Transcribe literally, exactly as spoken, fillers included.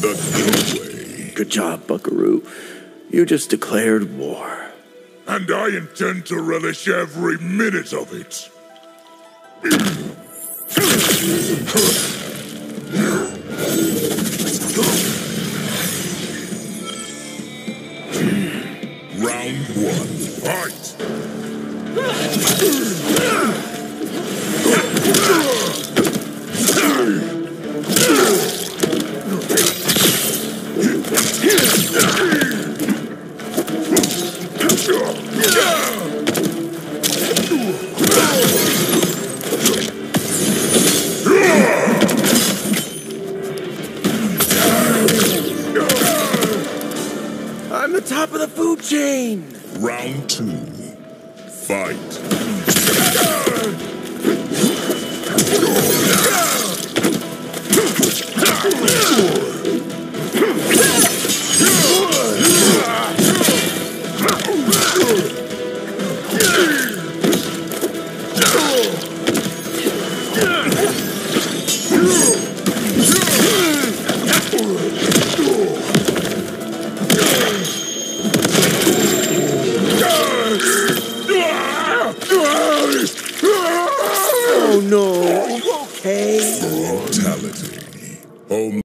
The good way. Good job, Buckaroo. You just declared war. And I intend to relish every minute of it. Round one, fight! I'm the top of the food chain! Round two, fight! Oh no, are you okay? Brutality. Home